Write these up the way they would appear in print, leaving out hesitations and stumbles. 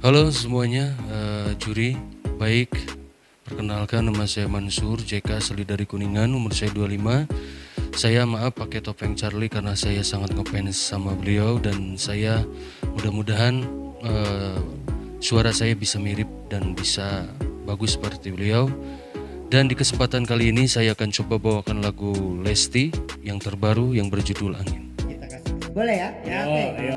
Halo semuanya, juri. Baik, perkenalkan nama saya Mansur JK, asli dari Kuningan, umur saya 25. Saya maaf pakai topeng Charlie karena saya sangat ngefans sama beliau dan saya mudah-mudahan suara saya bisa mirip dan bisa bagus seperti beliau. Dan di kesempatan kali ini saya akan coba bawakan lagu Lesti yang terbaru yang berjudul Angin. Kita kasih. Boleh ya? Ya, oke.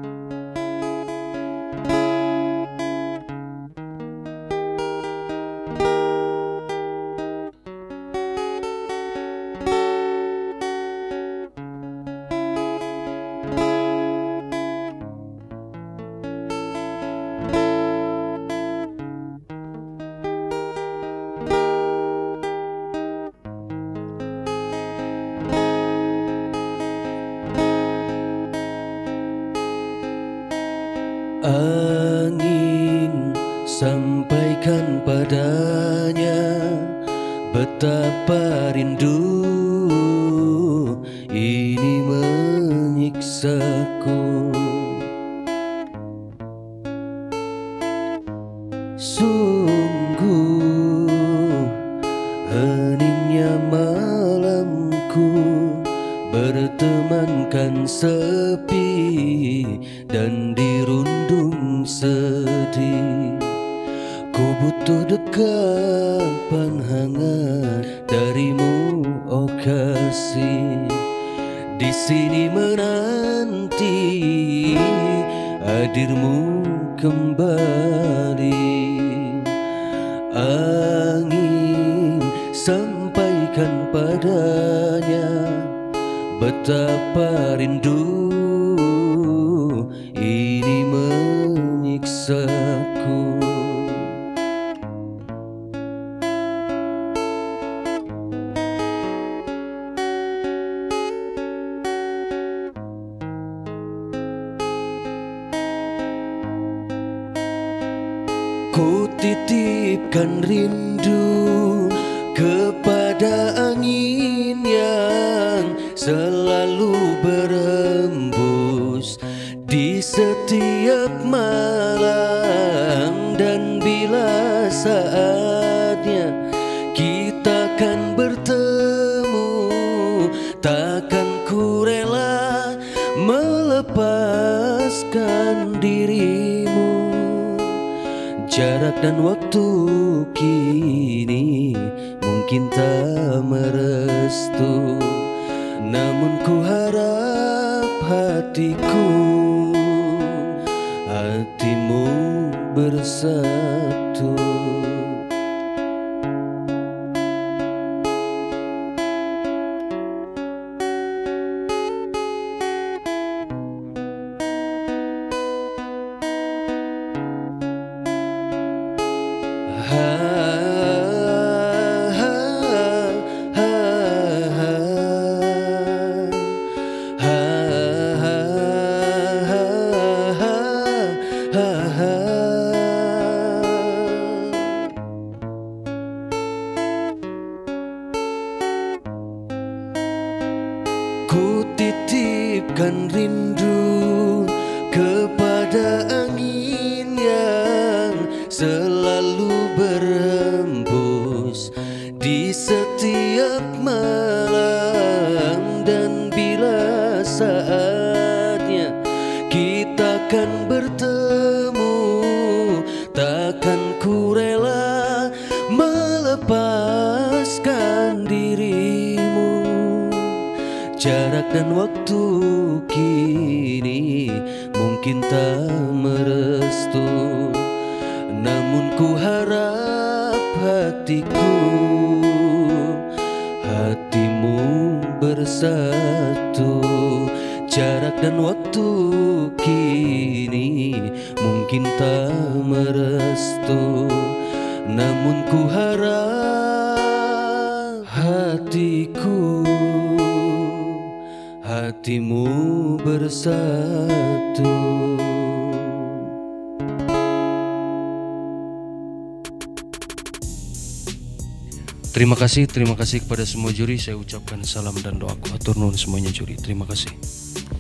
Angin, sampaikan padanya betapa rindu ini menyiksaku. Sungguh heningnya malamku bertemankan sepi dan dirundung sedih. Ku butuh dekapan hangat darimu, oh kasih. Di sini menanti hadirmu kembali. Angin, sampaikan padanya betapa rindu ini menyiksaku. Ku titipkan rindu kepada angin yang selalu berembus di setiap malam, dan bila saatnya kita akan bertemu, takkan ku rela melepaskan dirimu. Jarak dan waktu kini mungkin tak merestu, namun ku harap hatimu bersatu. Ku titipkan rindu kepada angin yang selalu berembus di setiap malam, dan bila saatnya kita akan bertemu, takkan ku rela melepaskan dirimu. Jarak dan waktu kini mungkin tak merestu, namun ku harap hatimu bersatu. Jarak dan waktu kini mungkin tak merestu, namun ku harap hatimu bersatu. Terima kasih kepada semua juri. Saya ucapkan salam dan doaku. Atur nuhun semuanya juri. Terima kasih.